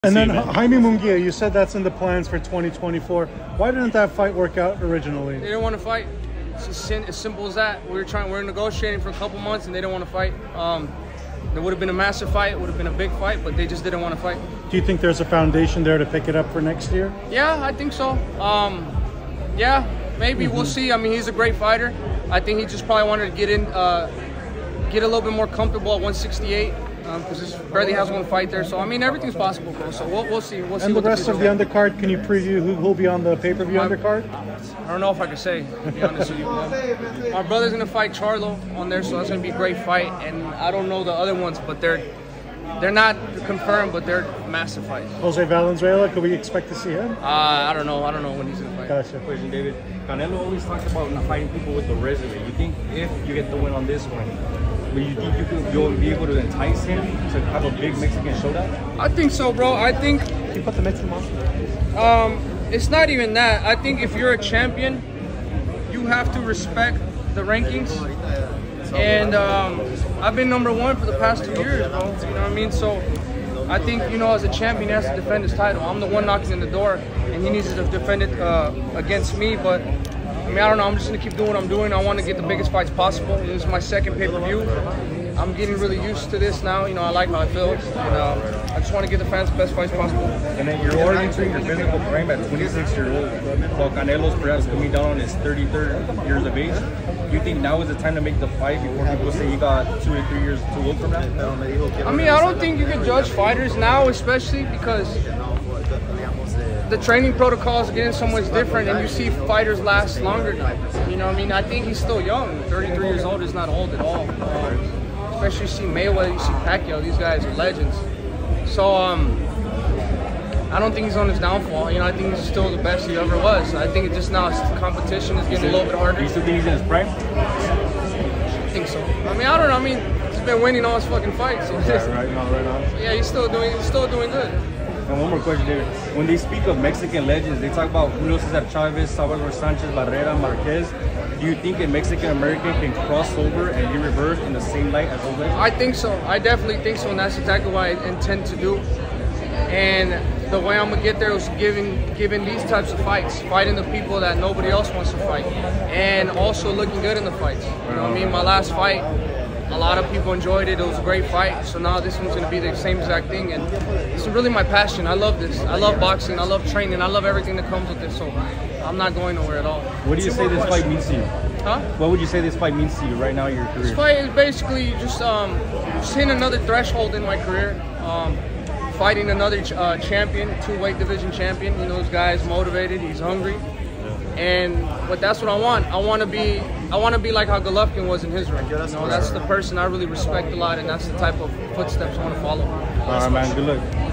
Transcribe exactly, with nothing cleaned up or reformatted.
And then Jaime Munguia, you said that's in the plans for twenty twenty-four. Why didn't that fight work out originally? They didn't want to fight. It's just as simple as that. We were trying, we were negotiating for a couple months, and they didn't want to fight. Um, there would have been a massive fight. It would have been a big fight, but they just didn't want to fight. Do you think there's a foundation there to pick it up for next year? Yeah, I think so. Um, yeah, maybe mm-hmm. We'll see. I mean, he's a great fighter. I think he just probably wanted to get in, uh, get a little bit more comfortable at one sixty-eight. Because um, barely has one fight there, so I mean everything's possible, bro. So we'll, we'll see. We'll see. And the what rest the of the undercard, can you preview who will be on the pay-per-view undercard? I don't know if I can say, to be honest with you. Bro. My brother's gonna fight Charlo on there, so that's gonna be a great fight. And I don't know the other ones, but they're they're not confirmed, but they're massive fights. Jose Valenzuela, could we expect to see him? Uh, I don't know. I don't know when he's gonna fight. Gotcha. Question, David. Canelo always talks about not fighting people with the resume. You think if you get the win on this one, but you think you could you'll be able to entice him to have a big Mexican showdown? I think so, bro. I think. Can you put the Mexican on? Um, it's not even that. I think if you're a champion, you have to respect the rankings. And um, I've been number one for the past two years, bro. You know what I mean? So I think, you know, as a champion, he has to defend his title. I'm the one knocking in the door, and he needs to defend it uh, against me. But I mean, I don't know. I'm just gonna keep doing what I'm doing. I want to get the biggest fights possible. This is my second pay-per-view. I'm getting really used to this now. You know, I like how it feels, and uh, I just want to get the fans the best fights possible. And then you're already entering your physical frame at twenty-six years old. While Canelo's perhaps coming down on his thirty-third years of age. Do you think now is the time to make the fight before people say he got two to three years too old from now? I mean, I don't think you can judge fighters now, especially because the training protocols are getting so much different, and you see fighters last longer. You know what I mean? I think he's still young. thirty-three years old is not old at all. Um, especially you see Mayweather, you see Pacquiao. These guys are legends. So um, I don't think he's on his downfall. You know, I think he's still the best he ever was. I think it just now the competition is getting a little bit harder. Do you still think he's in his prime? I think so. I mean, I don't know. I mean, he's been winning all his fucking fights. So right, right on, right on. Yeah, he's still doing. He's still doing good. And one more question, David. When they speak of Mexican legends, they talk about Julio Cesar Chavez, Salvador Sanchez, Barrera, Marquez. Do you think a Mexican-American can cross over and be reversed in the same light as those legends? I think so. I definitely think so, and that's exactly what I intend to do. And the way I'm gonna get there is giving, giving these types of fights, fighting the people that nobody else wants to fight, and also looking good in the fights. You know what I mean? My last fight, a lot of people enjoyed it. It was a great fight. So now this one's going to be the same exact thing. And this is really my passion. I love this. I love boxing. I love training. I love everything that comes with this. So I'm not going nowhere at all. What do you say this fight means to you? Huh? What would you say this fight means to you right now in your career? This fight is basically just, um, just hitting another threshold in my career. Um, fighting another ch uh, champion, two-weight division champion. You know, this guy is motivated. He's hungry. And but that's what I want. I want to be, I want to be like how Golovkin was in his ring. You know, that's the person I really respect a lot, and that's the type of footsteps I want to follow. All right, man. Good luck.